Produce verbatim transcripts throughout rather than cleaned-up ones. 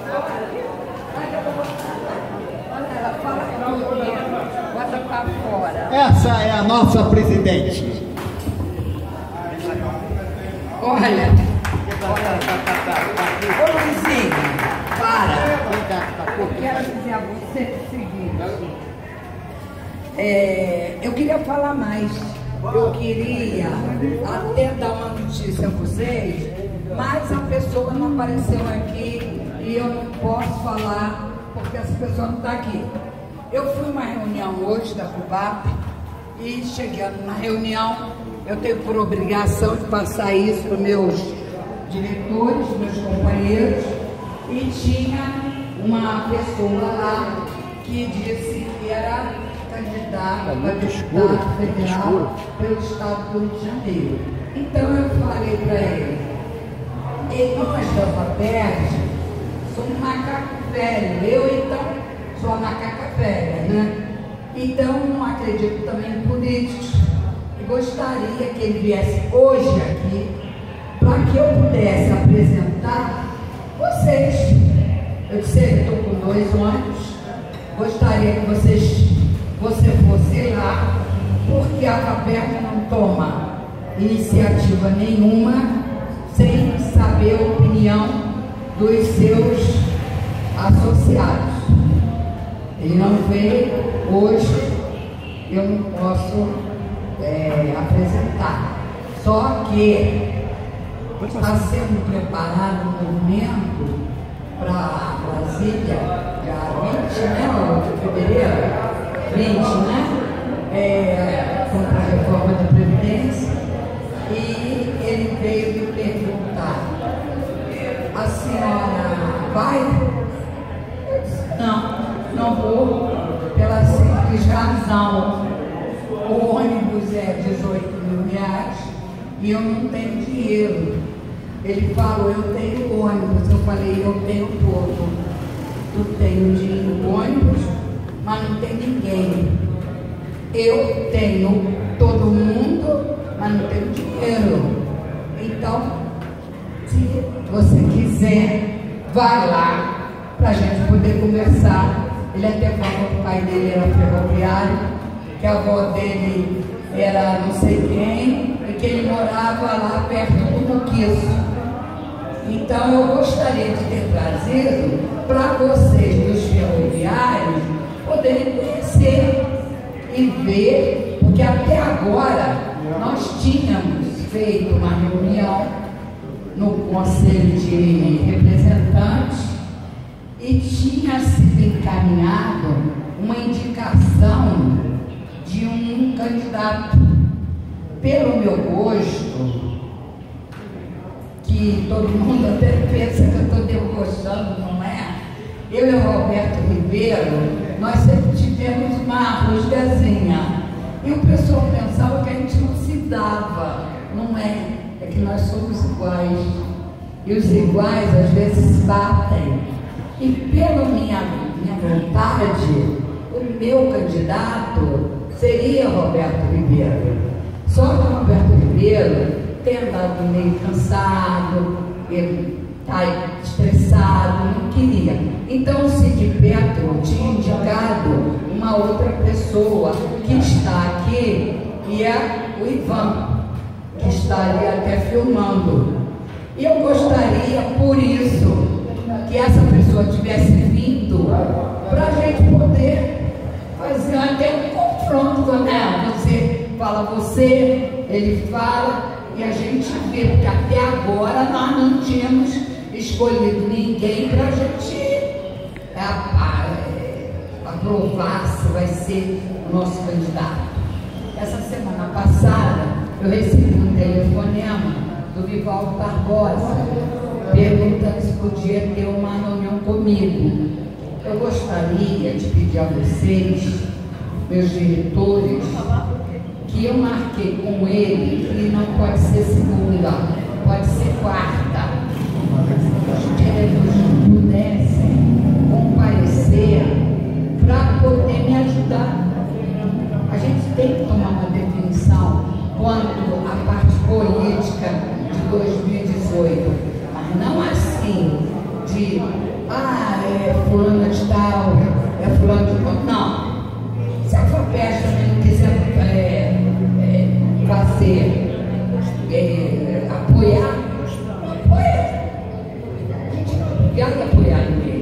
Essa é a nossa presidente. Olha, ô Luizinho, para. Eu quero dizer a você o seguinte. É, eu queria falar mais. Eu queria até dar uma notícia a vocês, mas a pessoa não apareceu aqui e eu não posso falar porque essa pessoa não está aqui. Eu fui a uma reunião hoje da FUBAP e chegando na reunião, eu tenho por obrigação de passar isso para os meus diretores, meus companheiros, e tinha uma pessoa lá que disse que era candidata a deputado federal pelo estado do Rio de Janeiro. Então eu falei para ele, e nós da FAPERJ somos macaco velho, eu então sou a macaca velha, né? Então não acredito também em políticos e gostaria que ele viesse hoje aqui para que eu pudesse apresentar vocês. Eu disse, eu estou com dois ônibus, gostaria que vocês você fosse lá, porque a FAPERJ não toma iniciativa nenhuma sem saber a opinião dos seus associados. Ele não veio hoje, eu não posso é, apresentar. Só que está sendo preparado um movimento para Brasília, dia vinte, né, de fevereiro, vinte, né, é, contra a reforma da Previdência, e ele veio me perguntar, a senhora vai? Eu disse, não. Não vou, pela simples razão, o ônibus é dezoito mil reais e eu não tenho dinheiro. Ele falou, eu tenho ônibus. Eu falei, eu tenho pouco. Tu tem dinheiro no ônibus, mas não tem ninguém. Eu tenho todo mundo, mas não tenho dinheiro. Então, se você quiser, vai lá para a gente poder conversar. Ele até falou que o pai dele era ferroviário, que a avó dele era não sei quem, e que ele morava lá perto do Muquiço. Então eu gostaria de ter trazido para vocês, dos ferroviários, poderem conhecer e ver, porque até agora nós tínhamos feito uma reunião no Conselho de Representantes e tinha sido encaminhado uma indicação de um candidato. Pelo meu gosto, que todo mundo até pensa que eu estou debochando, não é? Eu e o Roberto Ribeiro, nós sempre tivemos uma rusgazinha. E o pessoal pensava que a gente não se dava. Não é, é que nós somos iguais. E os iguais às vezes se batem. E pela minha, minha vontade, o meu candidato seria Roberto Ribeiro. Só que o Roberto Ribeiro tem andado meio cansado, ele está estressado, não queria. Então o Cid Petro tinha indicado uma outra pessoa que está aqui, e é o Ivan, que está ali até filmando. E eu gostaria, por isso, que essa pessoa tivesse vindo para a gente poder fazer até um confronto, né? Você fala você, ele fala, e a gente vê, porque até agora nós não tínhamos escolhido ninguém para a gente é, é, aprovar se vai ser o nosso candidato. Essa semana passada eu recebi um telefonema do Vivaldo Barbosa perguntando se podia ter uma reunião comigo. Eu gostaria de pedir a vocês, meus diretores, que eu marquei com ele, que não pode ser segunda, pode ser quarta. Que eles pudessem comparecer para poder me ajudar. A gente tem que tomar uma definição quanto à parte política de dois mil e dezoito, mas não assim de ah, é fulano de tal, é fulano de tal. Não. Se a FAPERJ também não quiser é, é, fazer, é, apoiar, apoia. A gente não quer apoiar ninguém.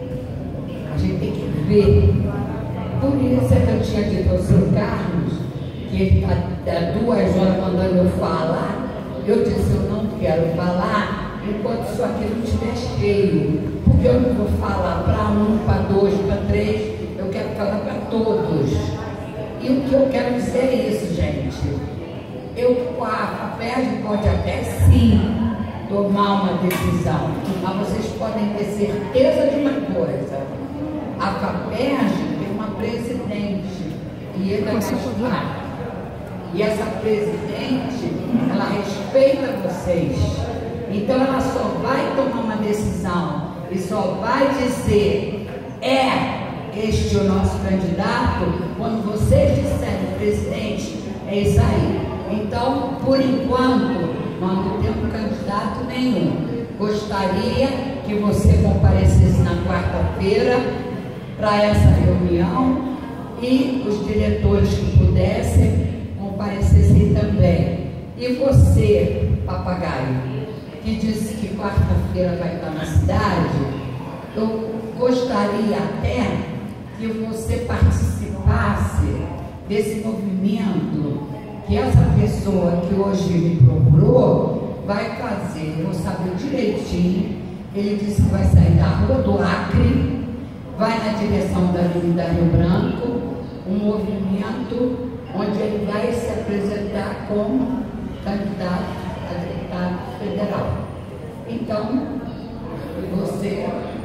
A gente tem que ver. Por isso é que eu tinha dito ao seu Carlos, que ele está há duas horas mandando eu falar. Eu disse, eu não quero falar enquanto isso aqui não estiver cheio. Porque eu não vou falar para um, para dois, para três, eu quero falar para todos. E o que eu quero dizer é isso, gente. Eu, a FAPERJ pode até sim tomar uma decisão, mas vocês podem ter certeza de uma coisa. A FAPERJ tem uma presidente e ele é parte. E essa presidente, ela respeita vocês. Então ela só vai tomar uma decisão e só vai dizer é este o nosso candidato quando vocês disserem, presidente, é isso aí. Então, por enquanto, nós não temos candidato nenhum. Gostaria que você comparecesse na quarta-feira para essa reunião e os diretores que pudessem comparecessem também. E você, papagaio, que disse que quarta-feira vai estar na cidade, eu gostaria até que você participasse desse movimento que essa pessoa que hoje me procurou vai fazer. Eu vou saber direitinho. Ele disse que vai sair da Rua do Acre, vai na direção da Avenida Rio Branco, um movimento onde ele vai se apresentar como candidato a deputado federal. Então, você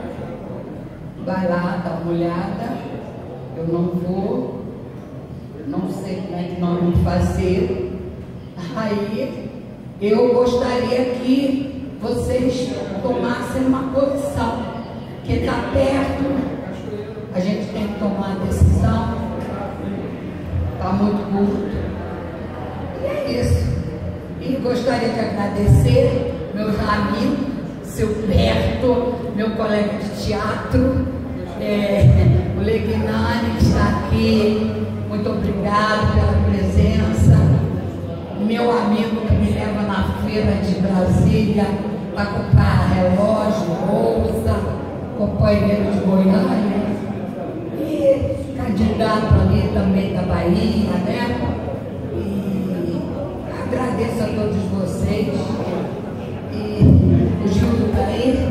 vai lá, dá uma olhada. Eu não vou, não sei como é que nós vamos fazer. Aí, eu gostaria que vocês tomassem uma posição, que está perto, a gente tem que tomar a decisão, está muito curto. E é isso. E gostaria de agradecer meus amigos, seu Berto, meu colega de teatro, é, o Legnani, que está aqui, muito obrigado pela presença. Meu amigo que me leva na feira de Brasília para comprar relógio, bolsa, companheiro de Goiânia, e candidato ali também da Bahia, né? E agradeço a todos vocês. E o Gildo está aí.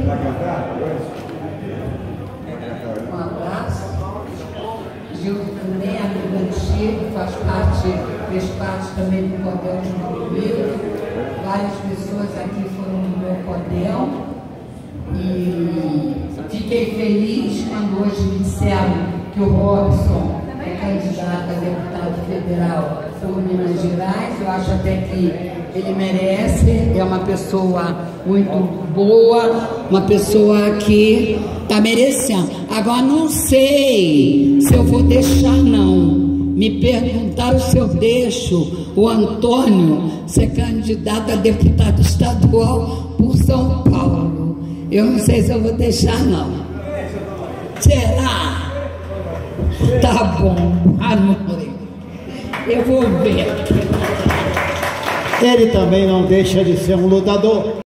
Um abraço. Gildo também, amigo antigo, faz parte, fez parte também do Cordel de Comigo. Várias pessoas aqui foram no meu Cordel. E fiquei feliz quando hoje me disseram que o Robson é candidato a deputado federal por Minas Gerais. Eu acho até que ele merece, é uma pessoa muito boa, uma pessoa que está merecendo. Agora, não sei se eu vou deixar, não. Me perguntaram se eu deixo o Antônio ser candidato a deputado estadual por São Paulo. Eu não sei se eu vou deixar, não. Será? Tá bom, amor. Eu vou ver. Ele também não deixa de ser um lutador.